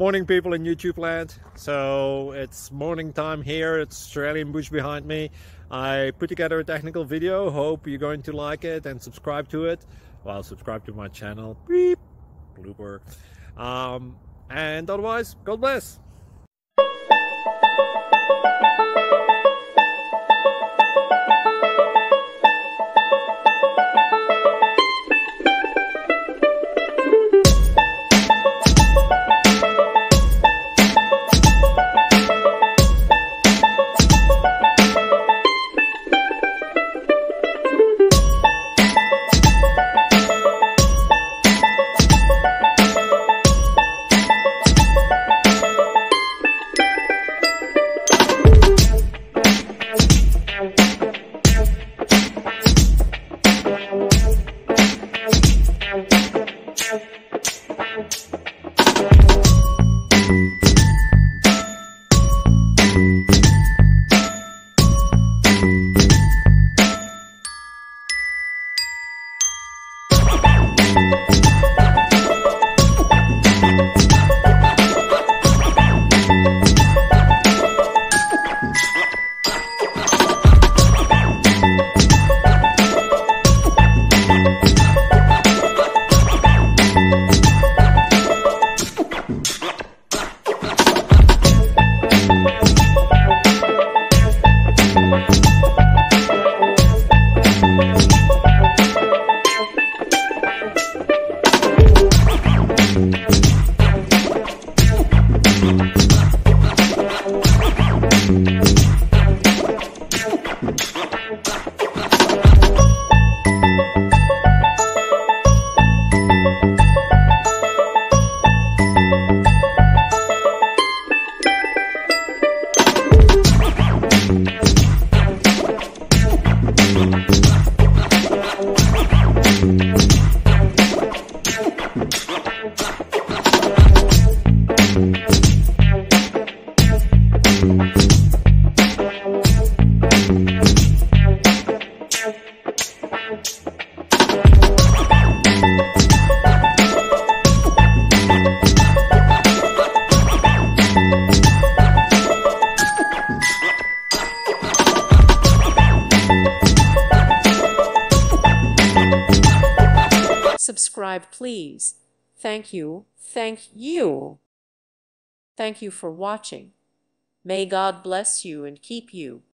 Morning, people in YouTube land. So it's morning time here. It's Australian bush behind me. I put together a technical video. Hope you're going to like it and subscribe to it. Well, subscribe to my channel. Beep. Blooper. And otherwise, God bless. Subscribe, please. Thank you. Thank you. Thank you for watching. May God bless you and keep you.